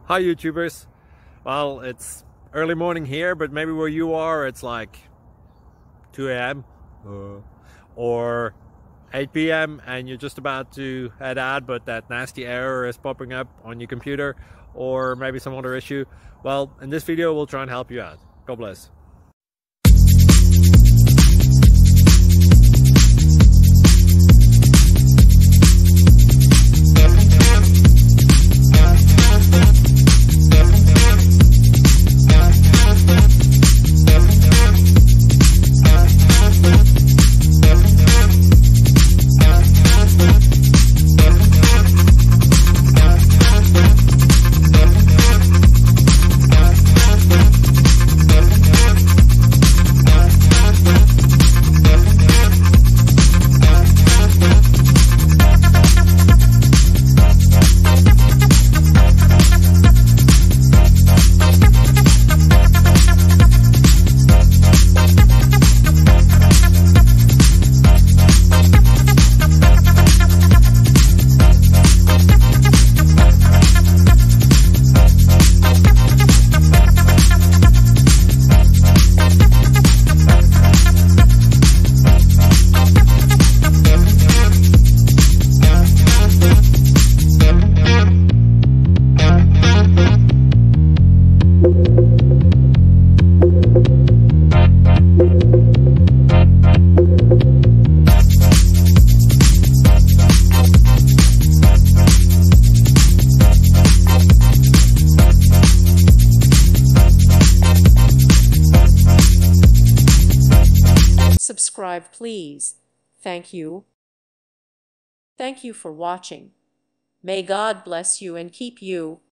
Hi YouTubers. Well, it's early morning here, but maybe where you are it's like 2 a.m. or 8 p.m. and you're just about to head out, but that nasty error is popping up on your computer, or maybe some other issue. Well, in this video we'll try and help you out. God bless. Subscribe, please. Thank you. Thank you for watching. May God bless you and keep you.